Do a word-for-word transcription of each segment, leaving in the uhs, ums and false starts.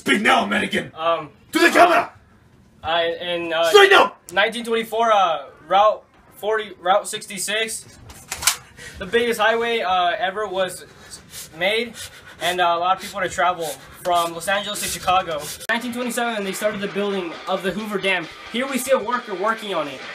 Speak now, American! Um, to the camera! Uh, in uh, Straight up! nineteen twenty-four, uh, Route forty, Route sixty-six, the biggest highway uh, ever was made, and uh, a lot of people to travel from Los Angeles to Chicago. nineteen twenty-seven, they started the building of the Hoover Dam. Here we see a worker working on it.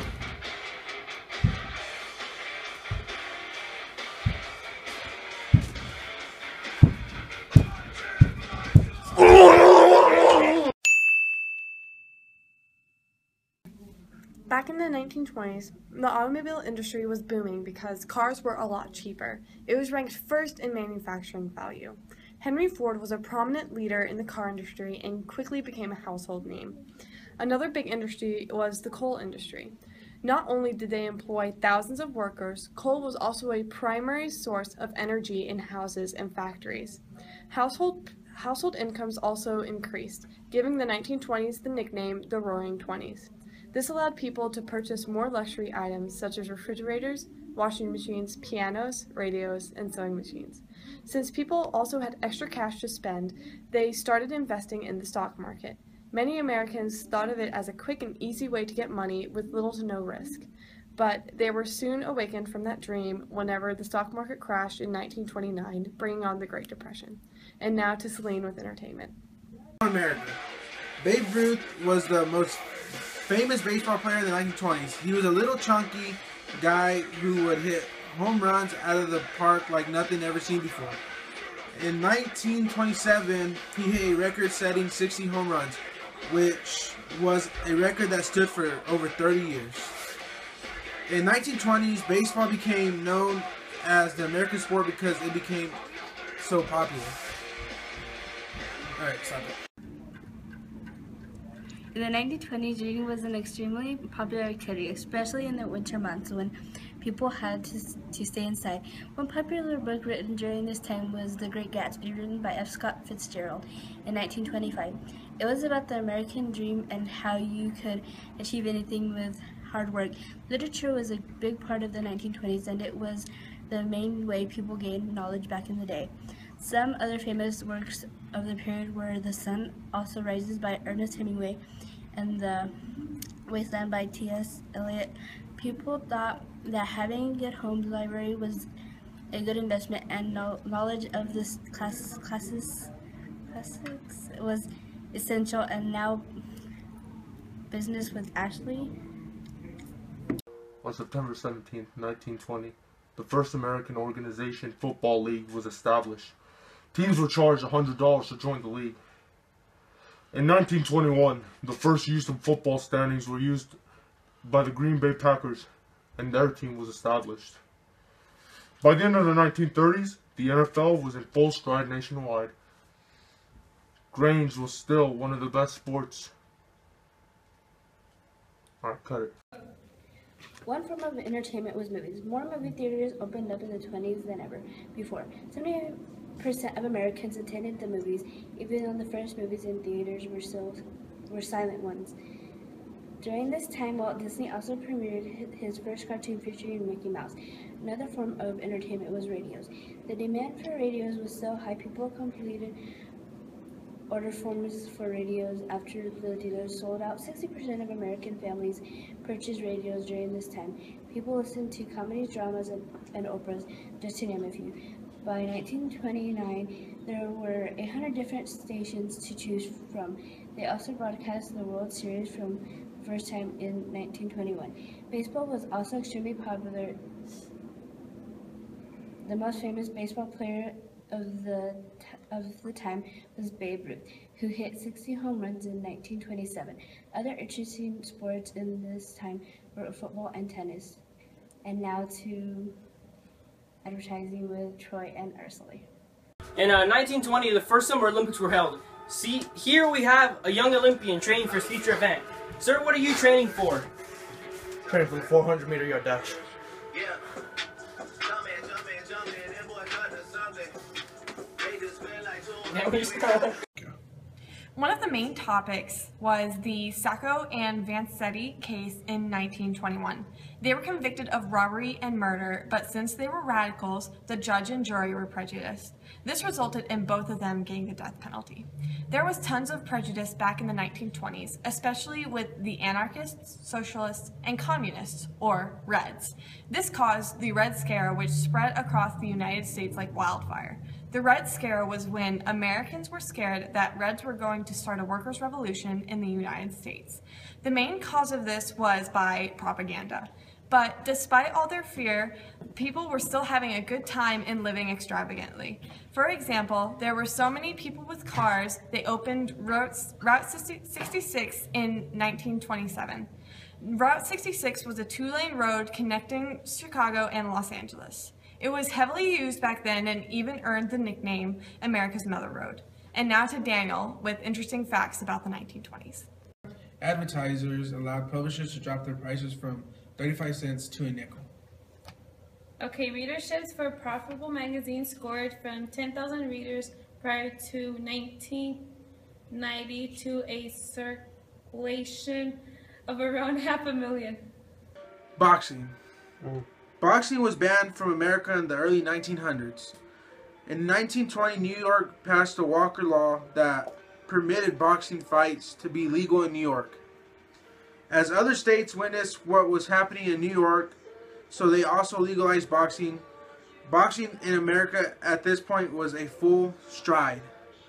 Back in the nineteen twenties, the automobile industry was booming because cars were a lot cheaper. It was ranked first in manufacturing value. Henry Ford was a prominent leader in the car industry and quickly became a household name. Another big industry was the coal industry. Not only did they employ thousands of workers, coal was also a primary source of energy in houses and factories. Household, household incomes also increased, giving the nineteen twenties the nickname the Roaring Twenties. This allowed people to purchase more luxury items such as refrigerators, washing machines, pianos, radios, and sewing machines. Since people also had extra cash to spend, they started investing in the stock market. Many Americans thought of it as a quick and easy way to get money with little to no risk. But they were soon awakened from that dream whenever the stock market crashed in nineteen twenty-nine, bringing on the Great Depression. And now to Celine with entertainment. America. Babe Ruth was the most famous baseball player in the nineteen twenties. He was a little chunky guy who would hit home runs out of the park like nothing ever seen before. In nineteen twenty-seven, he hit a record-setting sixty home runs, which was a record that stood for over thirty years. In nineteen twenties, baseball became known as the American sport because it became so popular. Alright, stop it. In the nineteen twenties, reading was an extremely popular activity, especially in the winter months when people had to, to stay inside. One popular book written during this time was The Great Gatsby, written by F. Scott Fitzgerald in nineteen twenty-five. It was about the American dream and how you could achieve anything with hard work. Literature was a big part of the nineteen twenties, and it was the main way people gained knowledge back in the day. Some other famous works of the period were The Sun Also Rises by Ernest Hemingway and The Wasteland by T S Eliot. People thought that having a good home library was a good investment, and no knowledge of this class, classes, classics was essential. And now, business with Ashley. On September seventeenth, nineteen twenty, the first American organization, Football League, was established. Teams were charged one hundred dollars to join the league. In nineteen twenty-one, the first use of football standings were used by the Green Bay Packers, and their team was established. By the end of the nineteen thirties, the N F L was in full stride nationwide. Grange was still one of the best sports. Alright, cut it. One form of entertainment was movies. More movie theaters opened up in the twenties than ever before. seventy percent of Americans attended the movies, even though the first movies in theaters were still were silent ones. During this time, Walt Disney also premiered his first cartoon featuring Mickey Mouse. Another form of entertainment was radios. The demand for radios was so high, people completed order forms for radios after the dealers sold out. sixty percent of American families purchased radios during this time. People listened to comedies, dramas, and, and operas, just to name a few. By nineteen twenty-nine, there were eight hundred different stations to choose from. They also broadcast the World Series from the first time in nineteen twenty-one. Baseball was also extremely popular. The most famous baseball player of the of the time was Babe Ruth, who hit sixty home runs in nineteen twenty-seven. Other interesting sports in this time were football and tennis. And now to advertising with Troy and Ursula. In uh, nineteen twenty, the first Summer Olympics were held. See, here we have a young Olympian training for his future event. Sir, what are you training for? Training for the four hundred meter yard dash. One of the main topics was the Sacco and Vanzetti case in nineteen twenty-one. They were convicted of robbery and murder, but since they were radicals, the judge and jury were prejudiced. This resulted in both of them getting the death penalty. There was tons of prejudice back in the nineteen twenties, especially with the anarchists, socialists, and communists, or Reds. This caused the Red Scare, which spread across the United States like wildfire. The Red Scare was when Americans were scared that Reds were going to start a workers' revolution in the United States. The main cause of this was by propaganda. But despite all their fear, people were still having a good time and living extravagantly. For example, there were so many people with cars, they opened Route sixty-six in nineteen twenty-seven. Route sixty-six was a two-lane road connecting Chicago and Los Angeles. It was heavily used back then and even earned the nickname America's Mother Road. And now to Daniel with interesting facts about the nineteen twenties. Advertisers allowed publishers to drop their prices from thirty-five cents to a nickel. Okay, readerships for Profitable Magazine scored from ten thousand readers prior to nineteen ninety to a circulation of around half a million. Boxing. Mm. Boxing was banned from America in the early nineteen hundreds. In nineteen twenty, New York passed the Walker Law that permitted boxing fights to be legal in New York. As other states witnessed what was happening in New York, so they also legalized boxing. Boxing in America at this point was a full stride.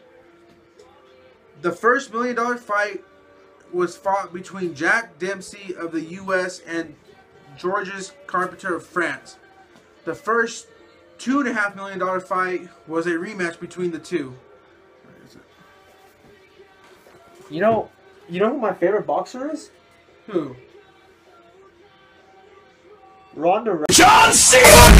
The first million dollar fight was fought between Jack Dempsey of the U S and Georges Carpentier of France. The first two and a half million dollar fight was a rematch between the two. You know, you know who my favorite boxer is? Who? Ronda Rousey. John Cena!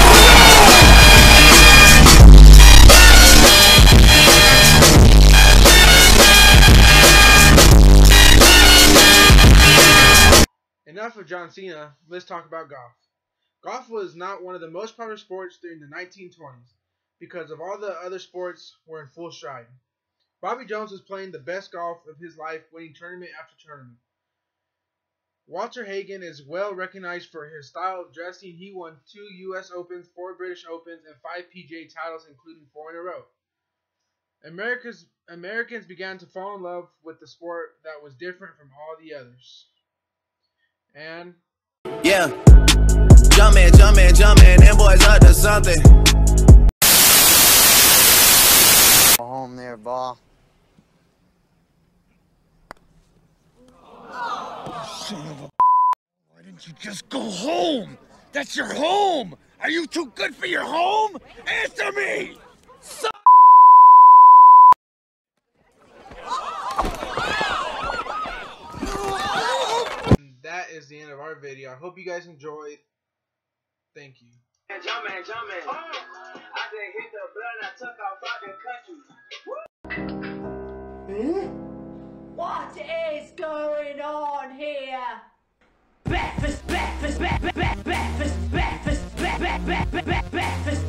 Enough of John Cena, let's talk about golf. Golf was not one of the most popular sports during the nineteen twenties because of all the other sports were in full stride. Bobby Jones was playing the best golf of his life, winning tournament after tournament. Walter Hagen is well recognized for his style of dressing. He won two U S Opens, four British Opens, and five P G A titles, including four in a row. America's, Americans began to fall in love with the sport that was different from all the others. And yeah, jumpin', jumpin', jumpin', them boys up to something. Go home there, ball. Son of a, why didn't you just go home? That's your home. Are you too good for your home? Answer me. Son that is the end of our video. I hope you guys enjoyed. Thank you. Jumpin', jumpin'. Oh. I just hit the blood and I took off out the country. What is going on here? Breakfast, breakfast, breakfast, breakfast, breakfast, breakfast, breakfast, breakfast.